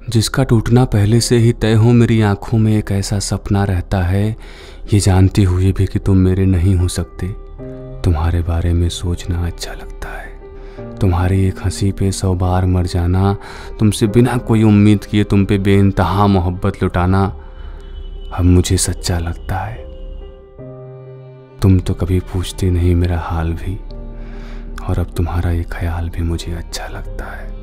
जिसका टूटना पहले से ही तय हो, मेरी आंखों में एक ऐसा सपना रहता है, ये जानते हुए भी कि तुम मेरे नहीं हो सकते। तुम्हारे बारे में सोचना अच्छा लगता है। तुम्हारी एक हंसी पे 100 बार मर जाना, तुमसे बिना कोई उम्मीद किए तुम पे बेइंतहा मोहब्बत लुटाना अब मुझे सच्चा लगता है। तुम तो कभी पूछते नहीं मेरा हाल भी, और अब तुम्हारा ये ख्याल भी मुझे अच्छा लगता है।